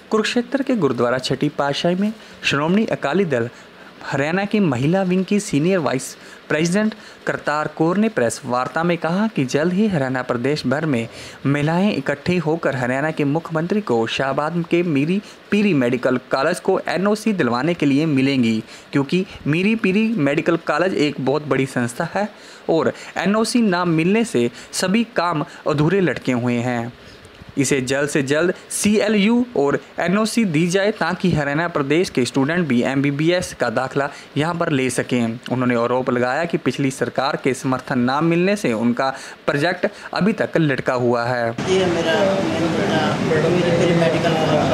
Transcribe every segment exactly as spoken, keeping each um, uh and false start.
कुरुक्षेत्र के गुरुद्वारा छठी पातशाही में श्रोमणी अकाली दल हरियाणा की महिला विंग की senior vice president Kartar Kaur ने प्रेस वार्ता में कहा कि जल्द ही हरियाणा प्रदेश भर में महिलाएं इकट्ठी होकर हरियाणा के मुख्यमंत्री को शाहबाद के मीरी पीरी मेडिकल कॉलेज को एन ओ सी दिलवाने के लिए मिलेंगी, क्योंकि मीरी पीरी मेडिकल कॉलेज एक बहुत बड़ी संस्था है और एन ओ सी ना मिलने से सभी काम अधूरे लटके हुए हैं। इसे जल्द से जल्द सी एल यू और एन ओ सी दी जाए ताकि हरियाणा प्रदेश के स्टूडेंट भी एम बी बी एस का दाखिला यहां पर ले सकें। उन्होंने आरोप लगाया कि पिछली सरकार के समर्थन ना मिलने से उनका प्रोजेक्ट अभी तक लटका हुआ है। ये मेरा मेडिकल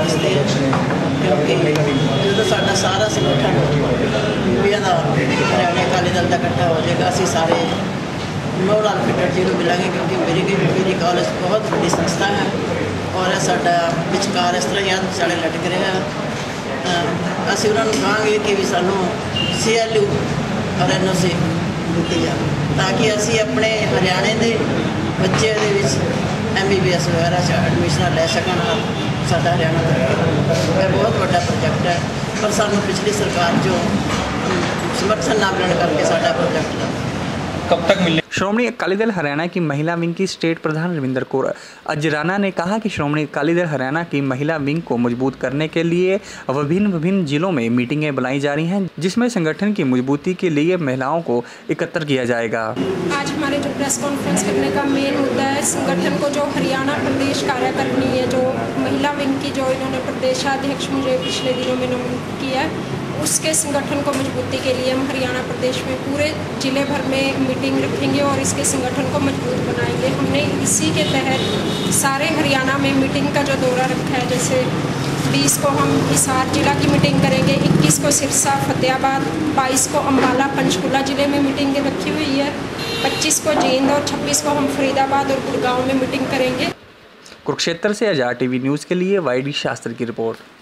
क्योंकि तो साडा सारा संगठन हरियाणा अकाली दल का इकट्ठा हो जाएगा, असी सारे नोड आर्किटेक्ट जी को मिलेंगे, क्योंकि मेरी मेरी कॉलेज बहुत बड़ी संस्था है और साडा विचकार इस तरह याद साढ़े लटक रहा है। असी उन्होंने कहांगे कि भी सानू सी एल यू और एन ओ सी दी जाए ताकि असी अपने हरियाणे के बच्चे एम बी बी एस वगैरह एडमिशन ले सकन। साडा हरियाणा का बहुत बड़ा प्रोजेक्ट है, पर सानू पिछली सरकार जो समर्थन ना मिलने करके साडा प्रोजेक्ट कब तक मिले। श्रोमणी अकाली दल हरियाणा की महिला विंग की स्टेट प्रधान रविंदर कौर अजराना ने कहा कि श्रोमणी अकाली दल हरियाणा की महिला विंग को मजबूत करने के लिए विभिन्न विभिन्न जिलों में मीटिंगें बुलाई जा रही हैं, जिसमें संगठन की मजबूती के लिए महिलाओं को एकत्र किया जाएगा। आज हमारे जो प्रेस कॉन्फ्रेंस करने का मेन मुद्दा है, संगठन को जो हरियाणा प्रदेश कार्यकारिणी है, जो महिला विंग की जो इन्होंने प्रदेशाध्यक्ष मुझे पिछले दिनों में नोमिनेट किया है, उसके संगठन को मजबूती के लिए हम हरियाणा प्रदेश में पूरे ज़िले भर में मीटिंग रखेंगे और इसके संगठन को मजबूत बनाएंगे। हमने इसी के तहत सारे हरियाणा में मीटिंग का जो दौरा रखा है, जैसे बीस को हम हिसार जिला की मीटिंग करेंगे, इक्कीस को सिरसा फतेहाबाद, बाईस को अम्बाला पंचकुला ज़िले में मीटिंग रखी हुई है, पच्चीस को जींद और छब्बीस को हम फरीदाबाद और गुड़गांव में मीटिंग करेंगे। कुरुक्षेत्र से आजाद टीवी न्यूज़ के लिए वाई डी शास्त्री की रिपोर्ट।